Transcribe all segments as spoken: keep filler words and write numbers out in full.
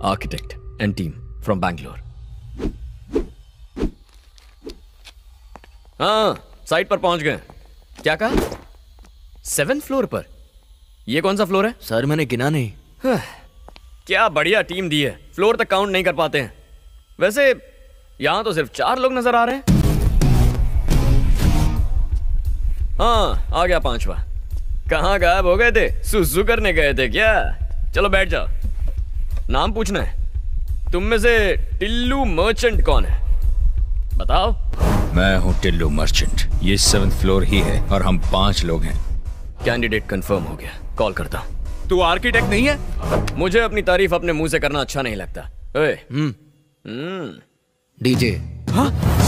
Architect and team from Bangalore. हाँ, site पर पहुंच गए। क्या कहा? सेवेंथ फ्लोर पर? ये कौन सा फ्लोर है? सर मैंने गिना नहीं। क्या बढ़िया टीम दी है, फ्लोर तक काउंट नहीं कर पाते हैं। वैसे यहां तो सिर्फ चार लोग नजर आ रहे हैं। हाँ, आ गया पांचवा। कहाँ गायब हो गए थे? सुसु करने गए थे क्या? चलो बैठ जाओ। नाम पूछना है। तुम में से टिल्लू मर्चेंट कौन है? बताओ। मैं हूँ टिल्लू मर्चेंट। ये सेवेंथ फ्लोर ही है और हम पांच लोग हैं। कैंडिडेट कंफर्म हो गया, कॉल करता हूँ। तू आर्किटेक्ट नहीं है? मुझे अपनी तारीफ अपने मुंह से करना अच्छा नहीं लगता। ओए, हम्म डीजे। हाँ?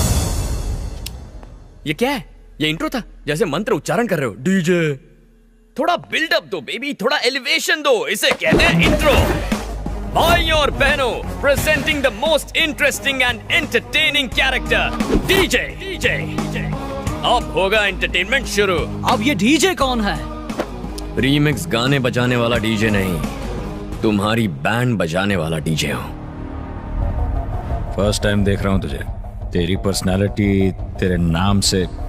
ये क्या है? ये इंट्रो था? जैसे मंत्र उच्चारण कर रहे हो। डीजे। थोड़ा बिल्डअप दो बेबी, थोड़ा एलिवेशन दो। इसे कहते हैं इंट्रो। भाइयों और बहनों, presenting the most interesting and entertaining character, DJ. DJ अब होगा एंटरटेनमेंट शुरू। अब ये डीजे कौन है? रीमिक्स गाने बजाने वाला डीजे नहीं, तुम्हारी बैंड बजाने वाला डीजे हूं। फर्स्ट टाइम देख रहा हूं तुझे। तेरी पर्सनालिटी तेरे नाम से